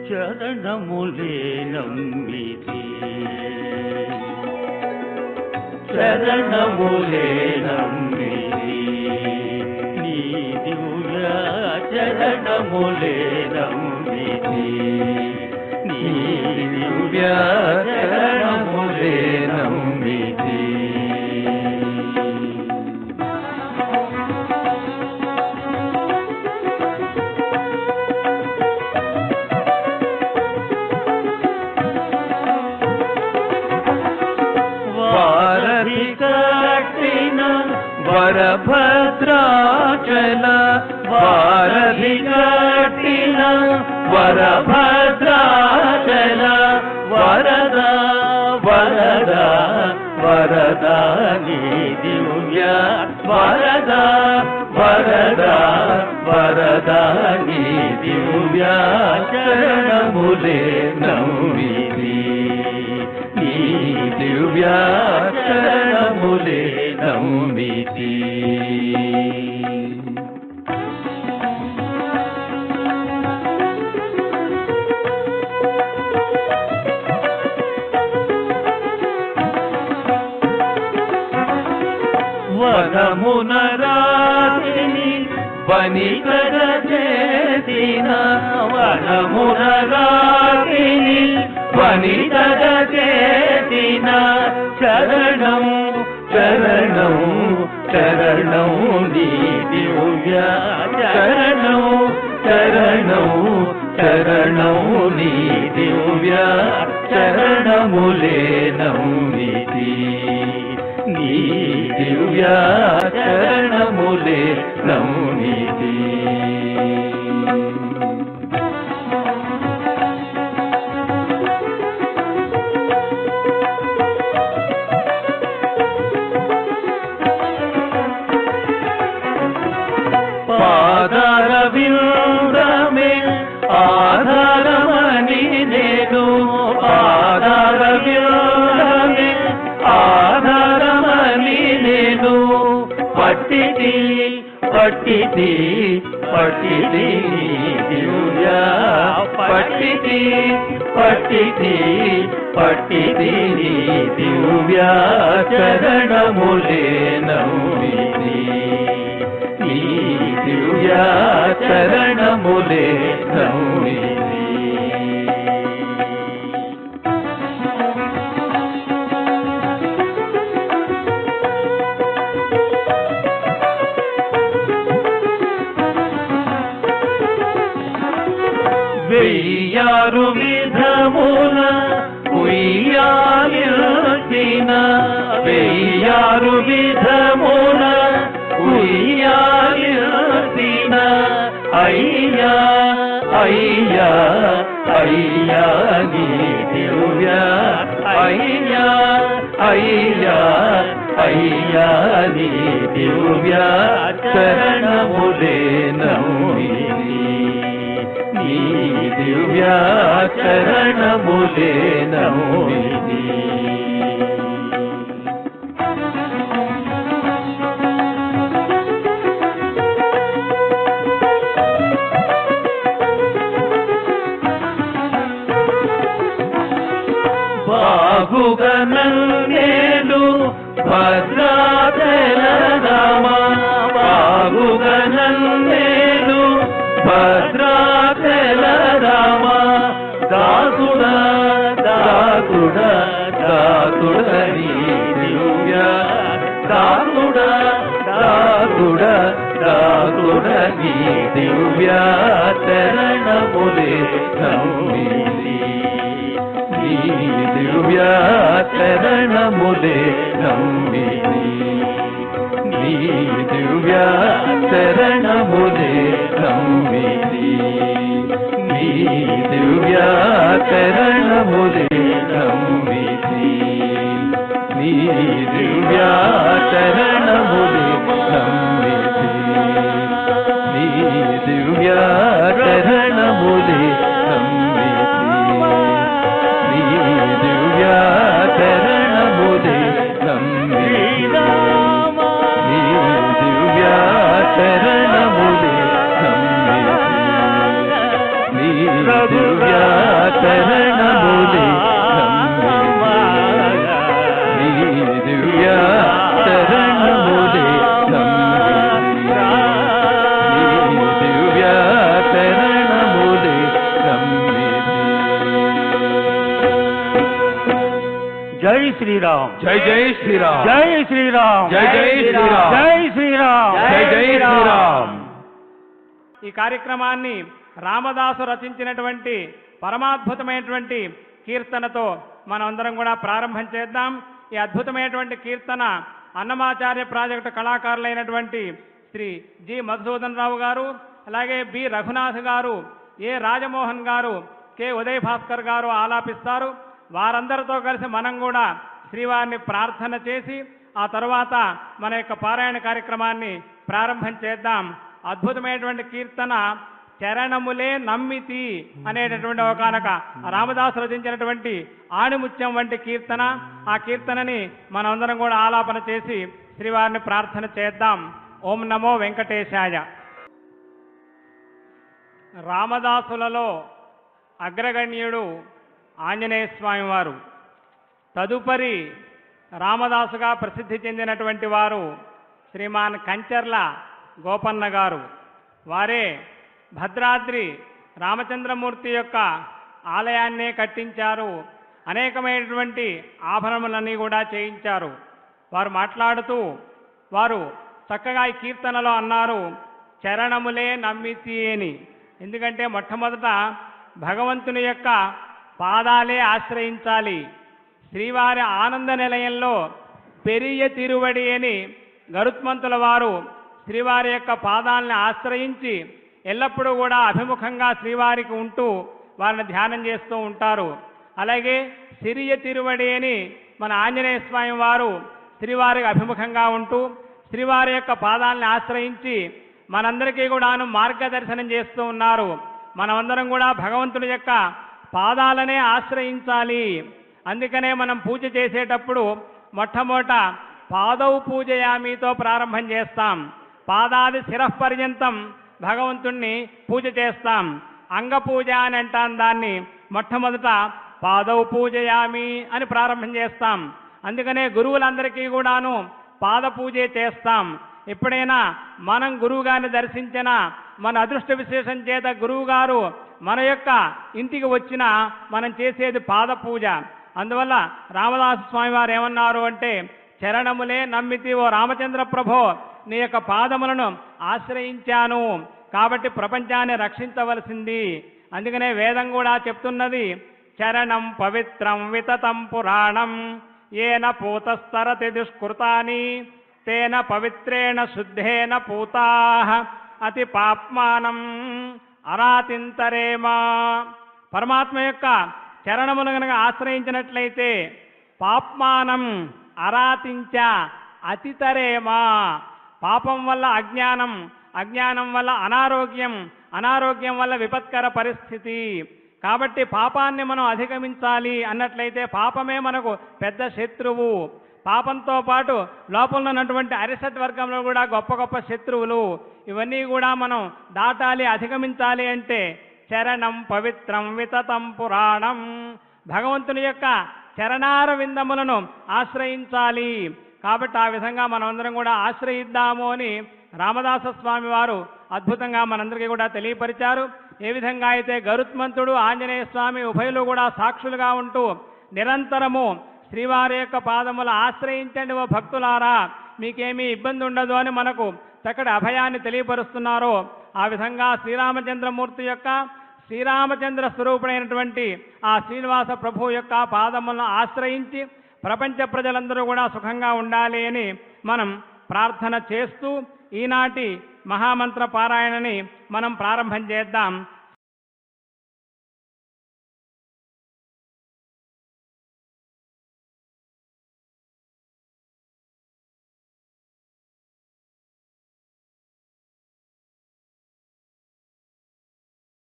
చరణములే నమ్మితి చరణములే నమ్మితి నీ దివ్య చరణములే నమ్మితి నీ దివ్య చరణములే నమ్మితి వరభద్రాచల వారధి కట్టిన వరభద్రాచల వరద వరద వరద నీ దివ్య వరద వరద వరద నీ దివ్య చరణములే నమ్మితి నీ దివ్య చరణములే నమ్మితి వనమున రాతిని వనికగ చేసిన వనమున రాతిని వనికగ చేసిన చరణం చరణం చరణం నీ దివ్య చరణం చరణం చరణం నీ దివ్య చరణములే నమ్మితి నీ దివ్య చరణములే నమ్మితి పాదరవిందమే ఆధారమని నేను పాదరవిందమే ఆధారమని నేను పట్టిది పట్టిది పట్టిది దివ్య పట్టిది పట్టిది పట్టిది దివ్య చరణములే నమ్మితి నీ దివ్య చరణములే నమ్మితి వెయ్యారు విధముల ఉయ్యాలిన వెయ్యారు విధముల ఉయ్యాలిన అయ్యా అయ్యా అయ్యా నీ దివ్య అయ్యా అయ్యా అయ్యా నీ దివ్య చరణములే నమ్మితి నీ దివ్య చరణములే నమ్మితి బాగుగనన్నేలు భద్రాచల రామ బాగుగనన్నేలు భద్రాచల రామ దాసుడా దాసుడా దాసుడా నీ దివ్య దాసుడా దాసుడా దాసుడా నీ దివ్య చరణములే నమ్మితి నీ దివ్య చరణములే నమ్మితి నీ దివ్య చరణములే నమ్మితి నీ దివ్య చరణములే నమ్మితి నీ దివ్య చరణములే నమ్మితి నీ దివ్య చరణములే నమ్మితి నీ దివ్య చరణములే నమ్మితి నీ దివ్య చరణములే నమ్మితి నీ దివ్య జై శ్రీరామ్ జై జై శ్రీరామ్ జై శ్రీరామ్ జై జై శ్రీరామ్ జై శ్రీరామ్ జై జై శ్రీరామ్. ఈ కార్యక్రమాన్ని రామదాసు రచించినటువంటి పరమాద్భుతమైనటువంటి కీర్తనతో మనం అందరం కూడా ప్రారంభం చేద్దాం. ఈ అద్భుతమైనటువంటి కీర్తన అన్నమాచార్య ప్రాజెక్టు కళాకారులైనటువంటి శ్రీ జి మధుసూదన్ రావు గారు, అలాగే బి రఘునాథ్ గారు, ఏ రాజమోహన్ గారు, కె ఉదయ్ భాస్కర్ గారు ఆలాపిస్తారు. వారందరితో కలిసి మనం కూడా శ్రీవారిని ప్రార్థన చేసి ఆ తరువాత మన యొక్క పారాయణ కార్యక్రమాన్ని ప్రారంభం చేద్దాం. అద్భుతమైనటువంటి కీర్తన చరణములే నమ్మితి అనేటటువంటి ఒకనొక రామదాసు రచించినటువంటి ఆణిముత్యం వంటి కీర్తన. ఆ కీర్తనని మనమందరం కూడా ఆలాపన చేసి శ్రీవారిని ప్రార్థన చేద్దాం. ఓం నమో వెంకటేశాయ. రామదాసులలో అగ్రగణ్యుడు ఆంజనేయ స్వామి వారు. తదుపరి రామదాసుగా ప్రసిద్ధి చెందినటువంటి వారు శ్రీమాన్ కంచర్ల గోపన్న గారు. వారే భద్రాద్రి రామచంద్రమూర్తి యొక్క ఆలయాన్నే కట్టించారు. అనేకమైనటువంటి ఆభరణములన్నీ కూడా చేయించారు. వారు మాట్లాడుతూ వారు చక్కగా ఈ కీర్తనలో అన్నారు, చరణములే నమ్మితి అని. ఎందుకంటే మొట్టమొదట భగవంతుని యొక్క పాదాలే ఆశ్రయించాలి. శ్రీవారి ఆనంద నిలయంలో పెరియ తిరువడి అని గరుత్మంతుల వారు శ్రీవారి యొక్క పాదాలను ఆశ్రయించి ఎల్లప్పుడూ కూడా అభిముఖంగా శ్రీవారికి ఉంటూ వారిని ధ్యానం చేస్తూ ఉంటారు. అలాగే సిరియ తిరువడి అని మన ఆంజనేయ స్వామి వారు శ్రీవారికి అభిముఖంగా ఉంటూ శ్రీవారి యొక్క పాదాలను ఆశ్రయించి మనందరికీ కూడాను మార్గదర్శనం చేస్తూ ఉన్నారు. మనమందరం కూడా భగవంతుని యొక్క పాదాలనే ఆశ్రయించాలి. అందుకనే మనం పూజ చేసేటప్పుడు మొట్టమొదట పాదౌ పూజయామితో ప్రారంభం చేస్తాం. పాదాది శిరఃపర్యంతం భగవంతుణ్ణి పూజ చేస్తాం. అంగపూజ అని అంటాం దాన్ని. మొట్టమొదట పాదౌ పూజయామి అని ప్రారంభం చేస్తాం. అందుకనే గురువులందరికీ కూడాను పాద పూజే చేస్తాం. ఎప్పుడైనా మనం గురువు గారిని దర్శించిన మన అదృష్ట విశేషం చేత గురువు గారు మన యొక్క ఇంటికి వచ్చినా మనం చేసేది పాద పూజ. అందువల్ల రామదాసు స్వామి వారు ఏమన్నారు అంటే, చరణములే నమ్మితి ఓ రామచంద్ర ప్రభో, నీ యొక్క పాదములను ఆశ్రయించాను కాబట్టి ప్రపంచాన్ని రక్షించవలసింది. అందుకనే వేదం కూడా చెప్తున్నది, చరణం పవిత్రం వితతం పురాణం ఏన పూతస్తరతి దుష్కృతాని తేన పవిత్రేణ శుద్ధేన పూతాః అతి పాప్మానం అరాతింతరేమా. పరమాత్మ యొక్క చరణమును కనుక ఆశ్రయించినట్లయితే పాప్మానం అరాతించ అతితరేమా. పాపం వల్ల అజ్ఞానం, అజ్ఞానం వల్ల అనారోగ్యం, అనారోగ్యం వల్ల విపత్కర పరిస్థితి. కాబట్టి పాపాన్ని మనం అధిగమించాలి అన్నట్లయితే పాపమే మనకు పెద్ద శత్రువు. పాపంతో పాటు లోపల ఉన్నటువంటి అరిషడ్ వర్గంలో కూడా గొప్ప గొప్ప శత్రువులు. ఇవన్నీ కూడా మనం దాటాలి, అధిగమించాలి అంటే చరణం పవిత్రం వితతం పురాణం, భగవంతుని యొక్క చరణార విందములను ఆశ్రయించాలి. కాబట్టి ఆ విధంగా మనమందరం కూడా ఆశ్రయిద్దాము అని రామదాస స్వామి వారు అద్భుతంగా మనందరికీ కూడా తెలియపరిచారు. ఏ విధంగా అయితే గరుత్మంతుడు ఆంజనేయ స్వామి ఉభయులు కూడా సాక్షులుగా ఉంటూ నిరంతరము శ్రీవారి యొక్క పాదములు ఆశ్రయించండి ఓ భక్తులారా, మీకేమీ ఇబ్బంది ఉండదు అని మనకు చక్కటి అభయాన్ని తెలియపరుస్తున్నారో, ఆ విధంగా శ్రీరామచంద్రమూర్తి యొక్క శ్రీరామచంద్ర స్వరూపుడైనటువంటి ఆ శ్రీనివాస ప్రభు యొక్క పాదములను ఆశ్రయించి ప్రపంచ ప్రజలందరూ కూడా సుఖంగా ఉండాలి అని మనం ప్రార్థన చేస్తూ ఈనాటి మహామంత్ర పారాయణని మనం ప్రారంభం చేద్దాం.